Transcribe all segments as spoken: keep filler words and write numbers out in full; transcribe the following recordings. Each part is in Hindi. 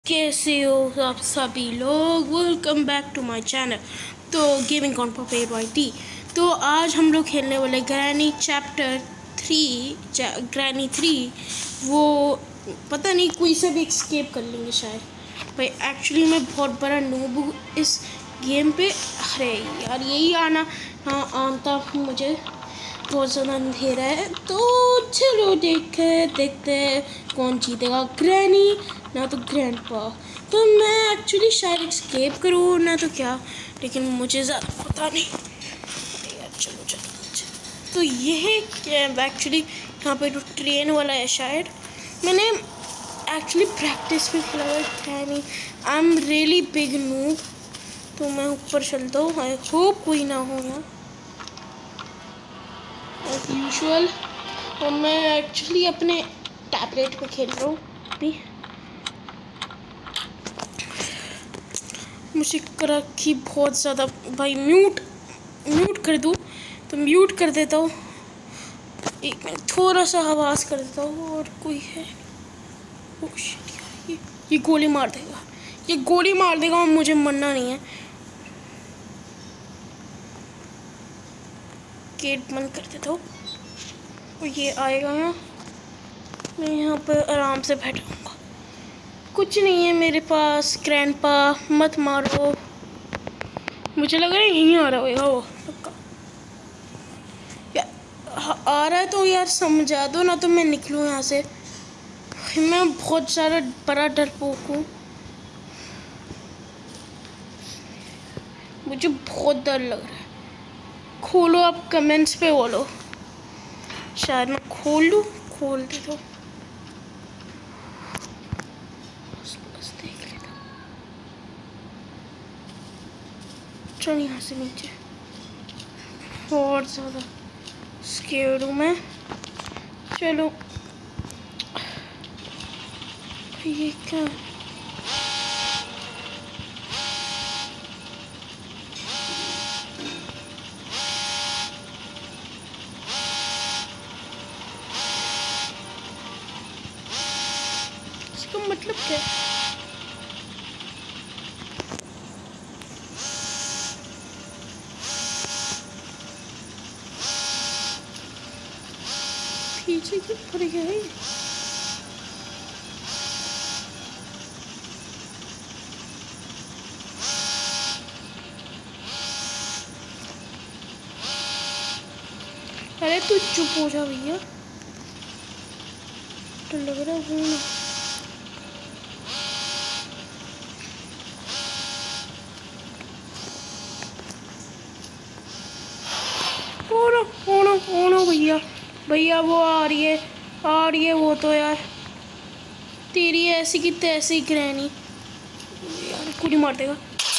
कैसे हो आप सभी लोग। Welcome back to my channel तो gaming con puppet Y T. तो आज हम लोग खेलने वाले Granny chapter three Granny three. वो पता नहीं कोई सब एक्सकेप कर लेंगे शायद। भाई एक्चुअली मैं बहुत बड़ा नूब हूँ इस गेम पे। अरे यार यही आना हाँ आता मुझे बहुत ज़्यादा अंधेरा है। तो चलो देखे देखते हैं कौन जीतेगा, ग्रैनी ना तो ग्रैंडपा। तो मैं एक्चुअली शायद एस्केप करूँ ना तो क्या, लेकिन मुझे ज़्यादा पता नहीं यार। चलो चलो चलो। तो यह एक्चुअली यहाँ पे जो ट्रेन वाला है शायद मैंने एक्चुअली प्रैक्टिस भी किया है नहीं। I am really big noob. तो मैं ऊपर चलता हूँ, आई होप कोई ना हो ना एज यूजुअल। और मैं एक्चुअली अपने टैबलेट पे खेल रहा हूँ अभी। मुझे रखी बहुत ज़्यादा। भाई म्यूट म्यूट कर दूँ तो म्यूट कर देता हूँ। एक मिनट थोड़ा सा आवाज़ कर देता हूँ। और कोई है? ओ शिट यार, ये ये गोली मार देगा, ये गोली मार देगा और मुझे मरना नहीं है। गेट बंद कर देता हूँ और ये आएगा यहाँ। मैं यहाँ पर आराम से बैठाऊँगा। कुछ नहीं है मेरे पास। ग्रैंडपा मत मारो। मुझे लग रहा है यहीं आ रहा होगा वो पक्का। यार आ रहा है तो यार समझा दो ना तो मैं निकलूँ यहाँ से। मैं बहुत सारा बड़ा डरपोक हूँ, मुझे बहुत डर लग रहा है। खोलो आप कमेंट्स पे बोलो। शायद मैं खोल लूँ, खोल दे दो। देख लेता चल यहाँ से नीचे। बहुत ज़्यादा स्केर्ड हूँ मैं। चलो ये क्या? इसका मतलब क्या है? पीछे क्यों पड़ गया है? अरे तू चुप हो जा भैया। तो लग रहा है वो ना। ओनो ओनो ओनो भैया भैया वो आ रही है आ रही है वो तो यार। तेरी ऐसी की तैसी ग्रैनी यार कुड़ी मार देगा।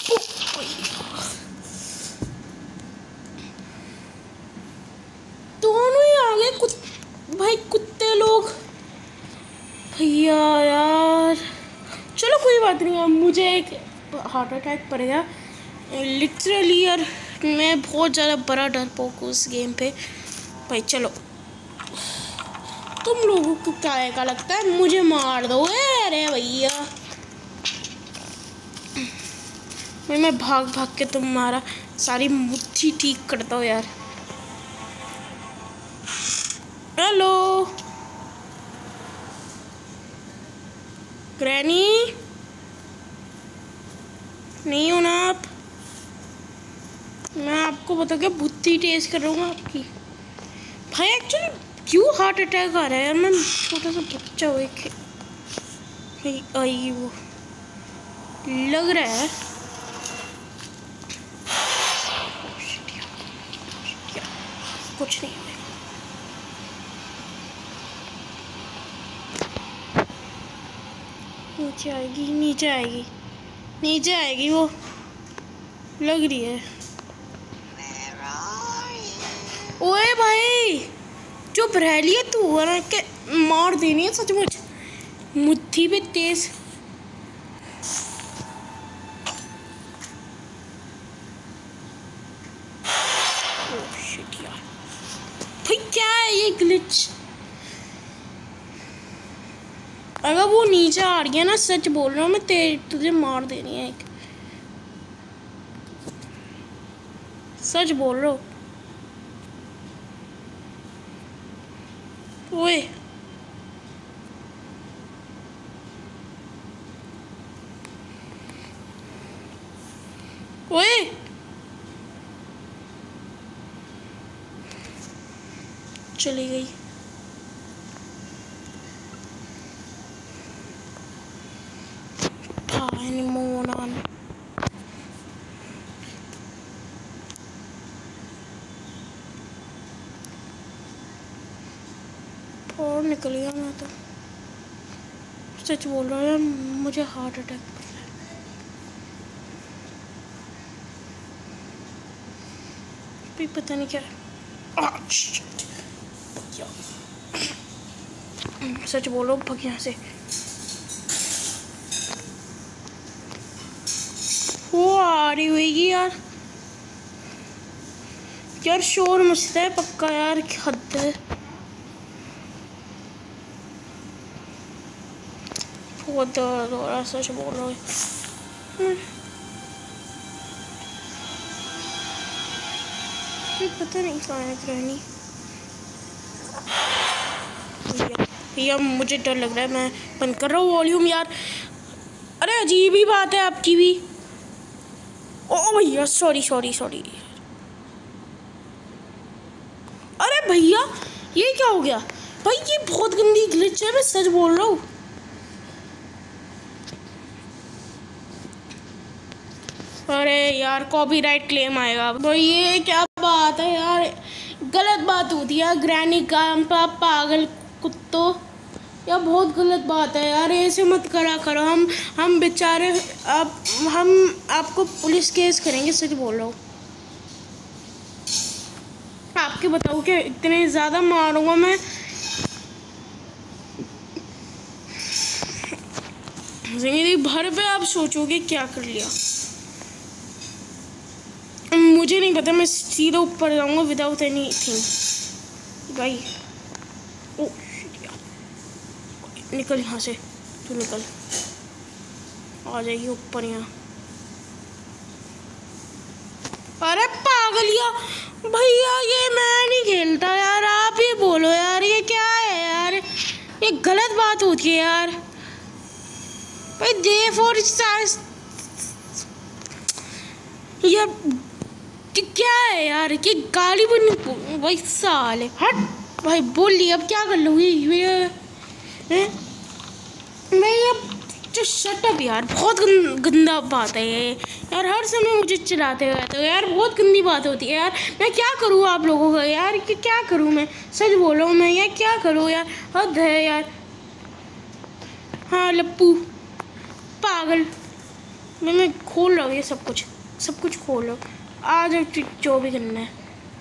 दोनों ही आ गए कुत, भाई कुत्ते लोग भैया यार। चलो कोई बात नहीं है। मुझे एक हार्ट अटैक पड़ गया लिटरली यार। मैं बहुत ज़्यादा बड़ा डरपोक हूँ उस गेम पे। भाई चलो तुम लोगों को क्या क्या लगता है? मुझे मार दो। अरे भैया मैं मैं भाग भाग के तुम्हारा सारी मुट्ठी ठीक करता हूँ यार। हेलो ग्रैनी, नहीं हो ना आप? मैं आपको बता के बुद्धि टेस्ट कर रहा हूँ आपकी। भाई एक्चुअली क्यों हार्ट अटैक आ रहा है यार? मैं छोटा सा बच्चा हूँ एक। भाई आई वो लग रहा है। कुछ नहीं है। नीचे आएगी नीचे आएगी नीचे आएगी वो लग रही है। ओए भाई चुप रह लिया तू, वरना के मार देनी है सचमुच मुट्ठी पे तेज। ओह शिट यार, भाई क्या है ये ग्लिच? अगर वो नीचे आ रही है ना, सच बोल रहा हूँ मैं, तेरे तुझे मार देनी है। एक सच बोल रहा हूँ। ओए ओए चली गई। और निकल गया मैं तो। सच बोल रहा हूँ यार, मुझे हार्ट अटैक भी पता नहीं क्या। सच बोलो, भग यहाँ से। वो आ रही होगी यार। यार शोर मचता है पक्का यार, हद है। बहुत दर्द हो रहा है, सच बोल रहा हूँ। पता नहीं कहाँ है ग्रैनी। भैया मुझे डर लग रहा है, मैं बंद कर रहा हूँ वॉल्यूम यार। अरे अजीब ही बात है आपकी भी। ओ भैया सॉरी सॉरी सॉरी। अरे भैया ये क्या हो गया भाई, ये बहुत गंदी ग्लिच है, मैं सच बोल रहा हूँ। अरे यार कॉपीराइट क्लेम आएगा तो ये क्या बात है यार, गलत बात होती है ग्रैनी का पागल कुत्तों। यार बहुत गलत बात है यार, ऐसे मत करा करो। हम हम बेचारे आप हम आपको पुलिस केस करेंगे, सच बोल रहा हूँ। आपके बताओ कि इतने ज़्यादा मारूंगा मैं। जिंदगी भर पे आप सोचोगे क्या कर लिया। मुझे नहीं पता, मैं सीधा ऊपर जाऊंगा विदाउट एनी थिंग भाई। ओ निकल यहाँ से, तू निकल, आ जाएगी ऊपर यहाँ। अरे पागलिया भैया, ये मैं नहीं खेलता यार, आप ही बोलो यार, ये क्या है यार, ये गलत बात होती है यार भाई। दे फोर ये क्या है यार, ये गाली बनी भाई साले। हट भाई बोल लिया, अब क्या कर लूँगी भाई। अब जो शट अप यार, बहुत गंदा बात है ये यार। हर समय मुझे चिल्लाते रहते हो यार, बहुत गंदी बात होती है यार। मैं क्या करूँ आप लोगों का यार, कि क्या करूँ मैं, सच बोल रहा हूँ मैं यार, क्या करूँ यार, हद है यार। हाँ लप्पू पागल, मैं मैं खोल रहा हूँ ये सब कुछ, सब कुछ खोल रहा हूँ। आज जो भी करना है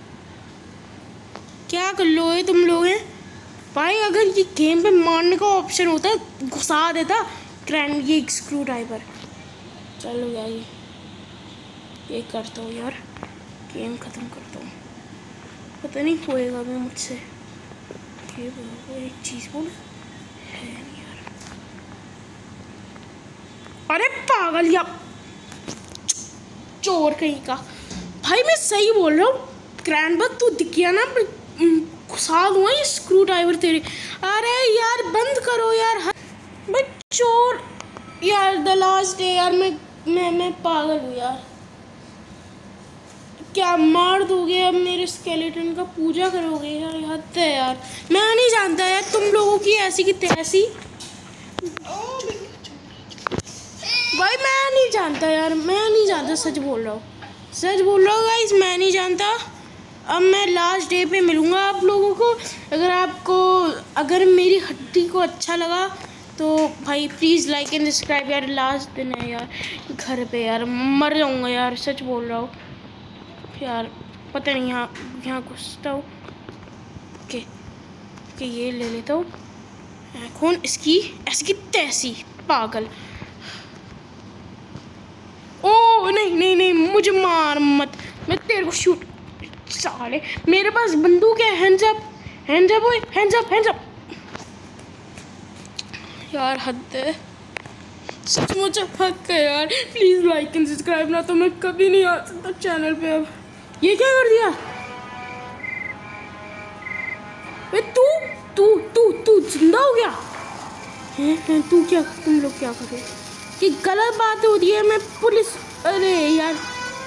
क्या कर लो ये तुम लोग हैं भाई। अगर ये गेम पे मारने का ऑप्शन होता है, घुसा देता ग्रैंड ये स्क्रू ड्राइवर। चलो यार ये ये करता हूँ यार, गेम ख़त्म करता हूँ। पता नहीं होएगा मैं मुझसे। ये एक चीज़ बोल है नहीं यार। अरे पागल या चोर कहीं का भाई, मैं सही बोल रहा हूँ। ग्रैंड बग तू दिख गया ना, घुसा दूँगा ये स्क्रू ड्राइवर तेरे। अरे यार बंद करो यार भाई, चोर यार। द लास्ट डे यार, मैं मैं मैं पागल हूँ यार। क्या मार दोगे अब मेरे स्केलेटन का, पूजा करोगे यार, हद है यार। मैं नहीं जानता यार तुम लोगों की ऐसी की तैसी भाई, मैं नहीं जानता यार, मैं नहीं जानता, सच बोल रहा हूँ, सच बोल रहा हूँ गाइस, मैं नहीं जानता। अब मैं लास्ट डे पे मिलूँगा आप लोगों को। अगर आपको अगर मेरी हड्डी को अच्छा लगा तो भाई प्लीज़ लाइक एंड सब्सक्राइब यार। लास्ट दिन है यार, घर पे यार मर जाऊँगा यार, सच बोल रहा हूँ यार। पता नहीं यहाँ यहाँ घुसता हूँ कि कि ये ले लेता हूँ कौन इसकी ऐसी की तैसी पागल। ओ नहीं नहीं नहीं, मुझे मार मत, मैं तेरे को शूट। साले मेरे पास बंदूक है। Hands up, hands up, hands up, hands up यार हद है, सचमुच हक है यार। प्लीज़ लाइक एंड सब्सक्राइब, ना तो मैं कभी नहीं आ सकता चैनल पे। अब ये क्या कर दिया? वे तू तू तू तू जिंदा हो गया है? तू क्या, तुम लोग क्या कर रहे हो? ये गलत बात हो रही है। मैं पुलिस, अरे यार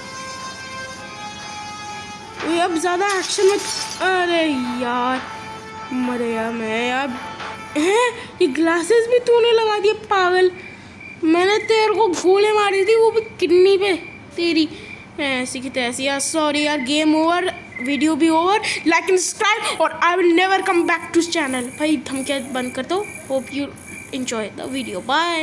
ये अब ज़्यादा एक्शन में, अरे यार मर गया मैं यार। हैं ये ग्लासेस भी तूने लगा दिए पागल। मैंने तेरे को गोले मारी थी, वो भी किडनी पे तेरी, ऐसी की तैसी यार। सॉरी यार, गेम ओवर, वीडियो भी ओवर। लाइक एंड सब्सक्राइब और I will never come back to channel. भाई धमकियाँ बंद कर दो। Hope you enjoy the video, bye.